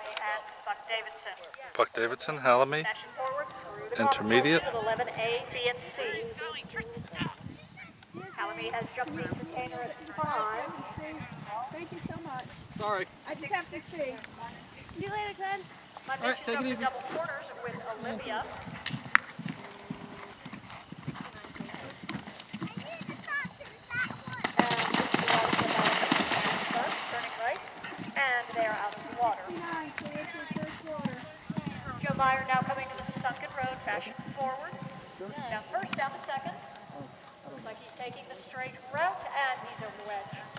Halimey and Buck Davidson. Buck Davidson, Halimey, Fashion forward through the intermediate. 11A, B, and C. Halimey has jumped the container at 5. Thank you so much. Sorry. I just have to see. See you later, Ted. Monday, All right, take it the easy. double quarters with Olivia. Turning right, and they are out of the water. Joe Meyer now coming to the sunken road, fashion forward. Down first, down the second. Looks like he's taking the straight route, and he's over the wedge.